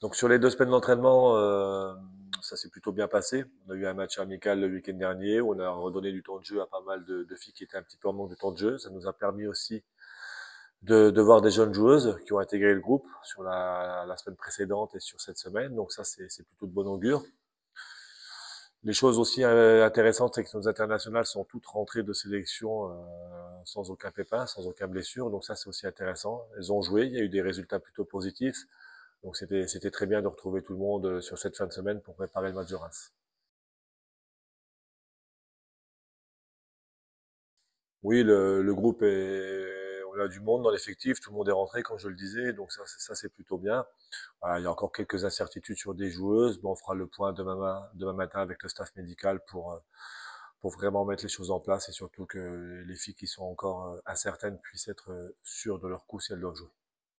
Donc sur les 2 semaines d'entraînement, ça s'est plutôt bien passé. On a eu un match amical le week-end dernier où on a redonné du temps de jeu à pas mal de filles qui étaient un petit peu en manque de temps de jeu. Ça nous a permis aussi de voir des jeunes joueuses qui ont intégré le groupe sur la semaine précédente et sur cette semaine. Donc ça, c'est plutôt de bon augure. Les choses aussi intéressantes, c'est que nos internationales sont toutes rentrées de sélection sans aucun pépin, sans aucun blessure. Donc ça, c'est aussi intéressant. Elles ont joué, il y a eu des résultats plutôt positifs. Donc c'était très bien de retrouver tout le monde sur cette fin de semaine pour préparer le match de Reims. Oui, le groupe est, on a du monde dans l'effectif, tout le monde est rentré, comme je le disais, donc ça c'est plutôt bien. Voilà, il y a encore quelques incertitudes sur des joueuses, mais on fera le point demain matin avec le staff médical pour vraiment mettre les choses en place et surtout que les filles qui sont encore incertaines puissent être sûres de leur coup si elles doivent jouer.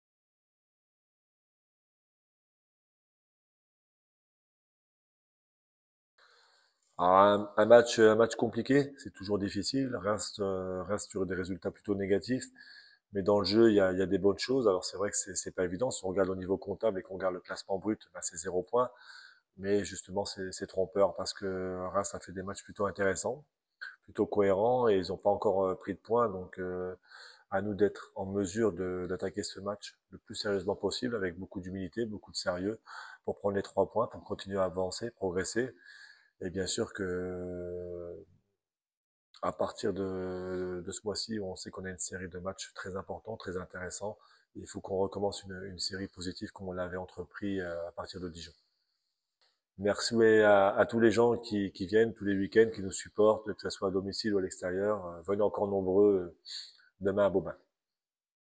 Alors, un match compliqué, c'est toujours difficile, reste sur des résultats plutôt négatifs. Mais dans le jeu, il y a des bonnes choses. Alors c'est vrai que c'est pas évident. Si on regarde au niveau comptable et qu'on regarde le classement brut, ben, c'est 0 point. Mais justement, c'est trompeur parce que Reims a fait des matchs plutôt intéressants, plutôt cohérents et ils n'ont pas encore pris de points. Donc à nous d'être en mesure d'attaquer ce match le plus sérieusement possible, avec beaucoup d'humilité, beaucoup de sérieux, pour prendre les 3 points, pour continuer à avancer, progresser. Et bien sûr que à partir de ce mois-ci, on sait qu'on a une série de matchs très importants, très intéressants. Il faut qu'on recommence une série positive comme on l'avait entrepris à partir de Dijon. Merci ouais, à tous les gens qui viennent tous les week-ends, qui nous supportent, que ce soit à domicile ou à l'extérieur. Venez encore nombreux demain à Beauvais.